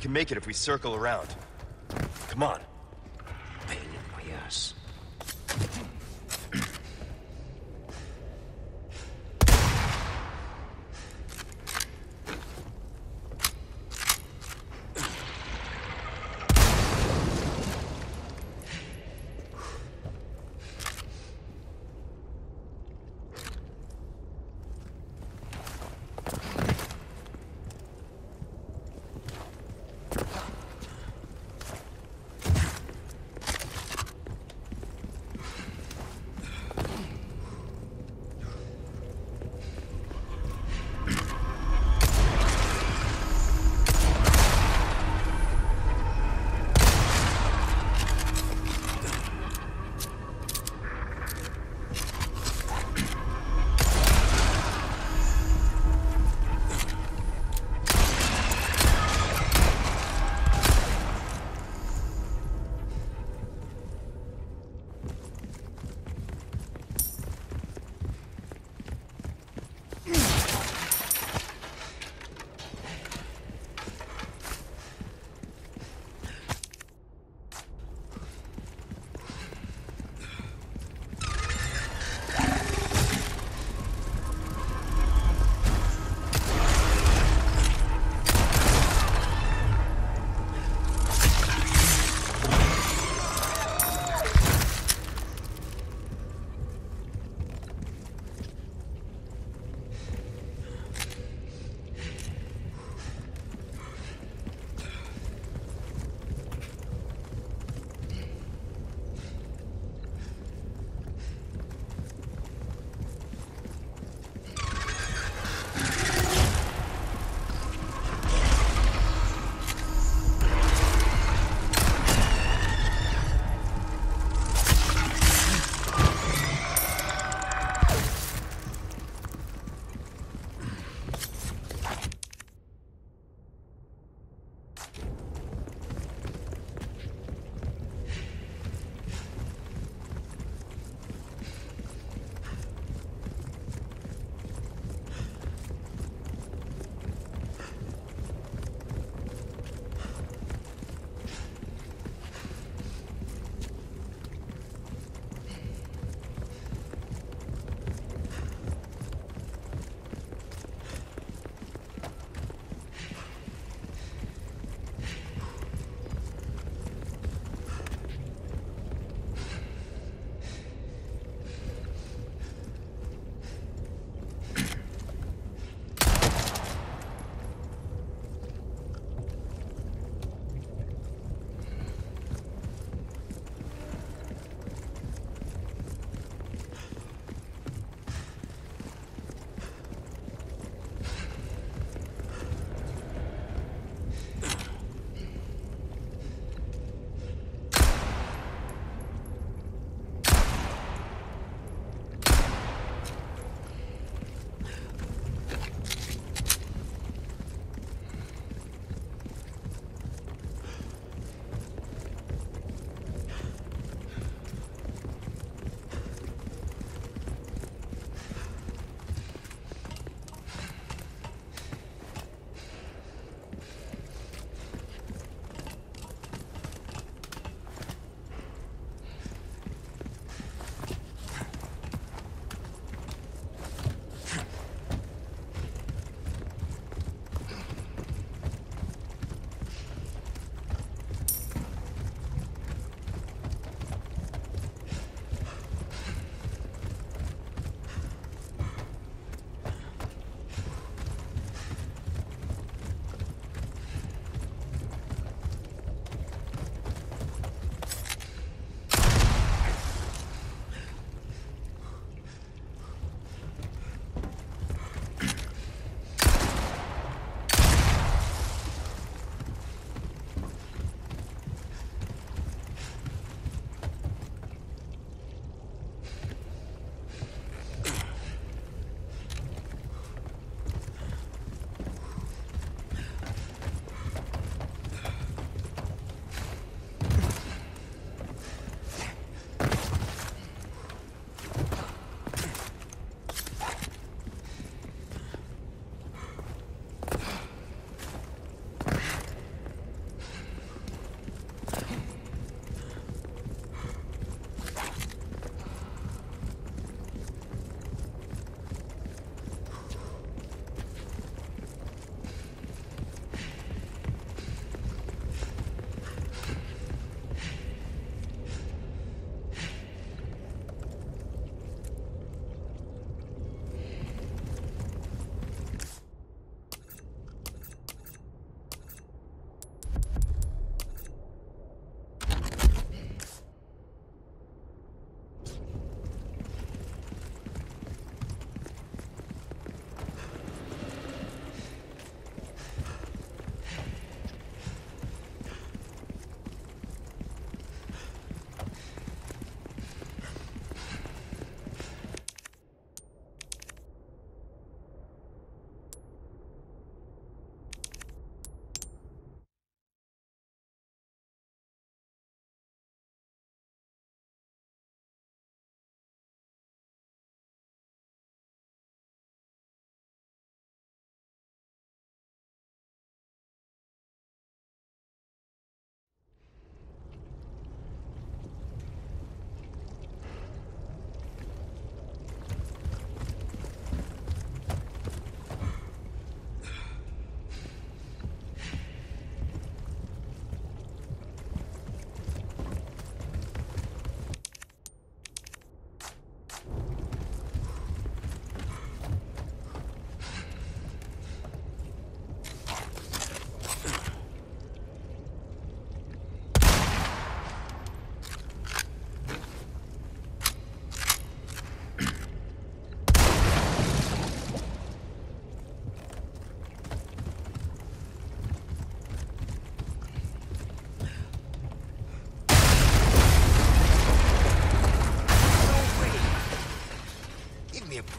can make it if we circle around. Come on. Pain in my ass.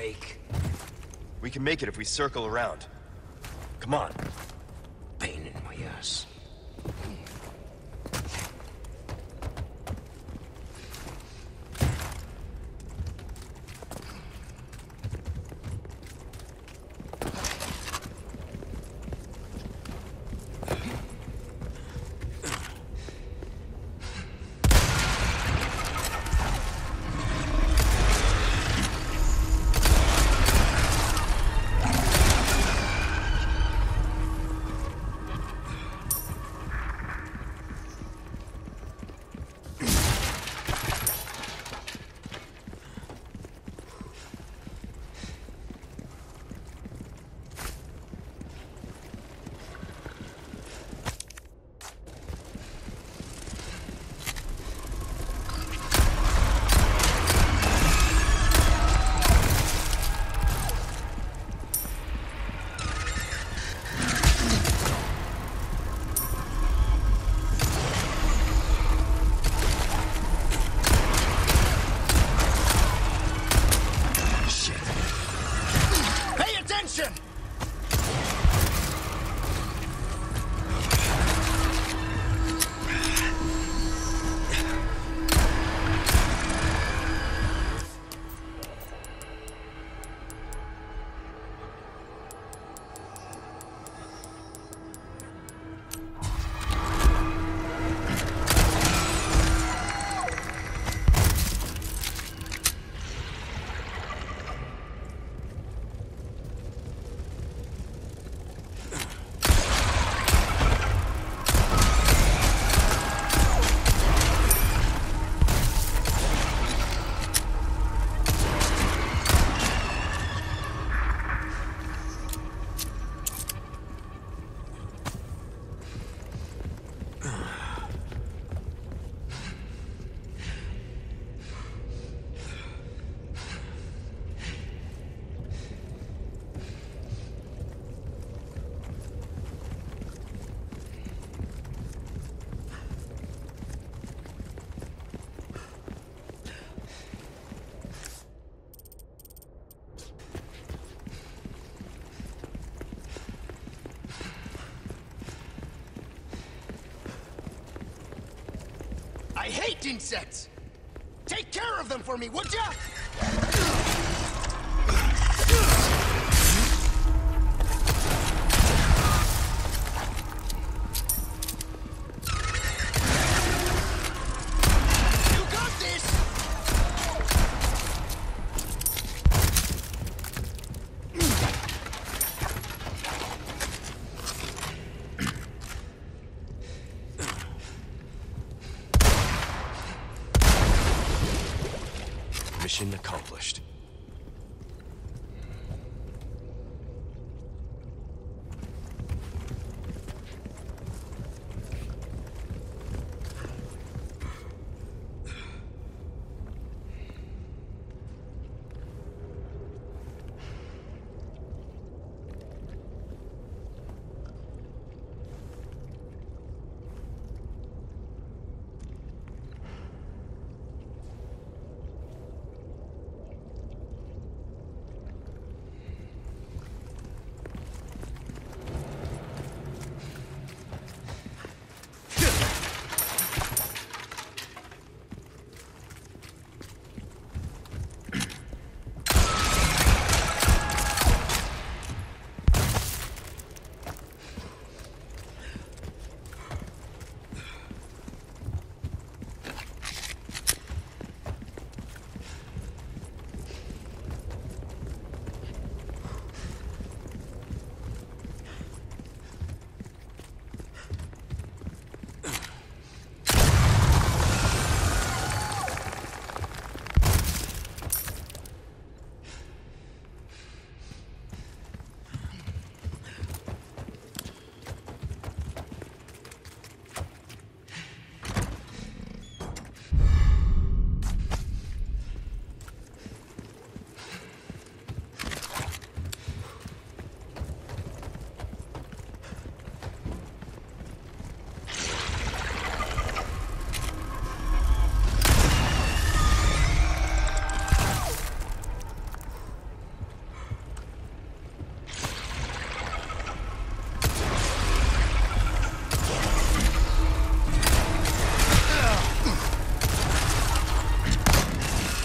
break. We can make it if we circle around. Come on. Pain in my ass. I hate insects! Take care of them for me, would ya? You got this! Mission accomplished.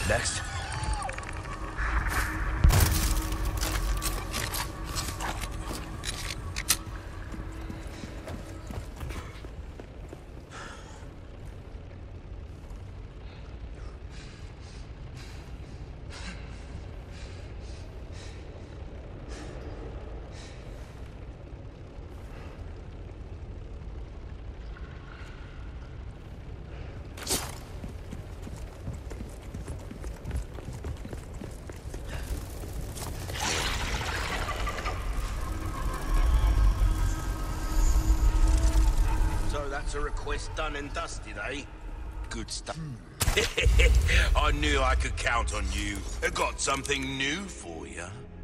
Next. That's a request done and dusted, eh? Good stuff. I knew I could count on you. I got something new for you.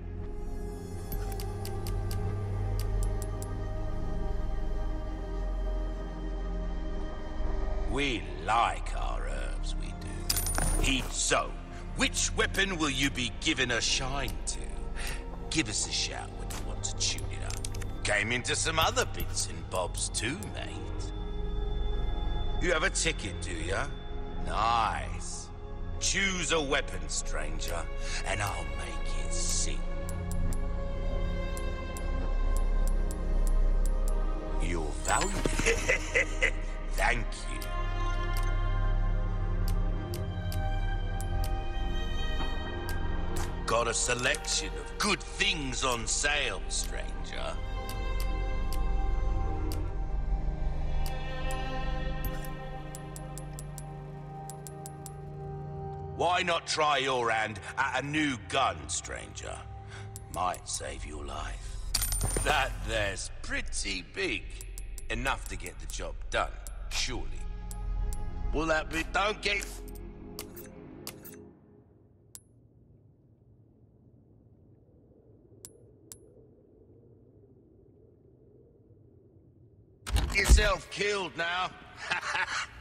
We like our herbs, we do. So, which weapon will you be giving a shine to? Give us a shout when you want to tune it up. Came into some other bits and bobs too, mate. You have a ticket, do ya? Nice. Choose a weapon, stranger, and I'll make it sing. Your value? Thank you. Got a selection of good things on sale, stranger. Why not try your hand at a new gun, stranger? Might save your life. That there's pretty big. Enough to get the job done, surely. Will that be... Don't get... Yourself killed now.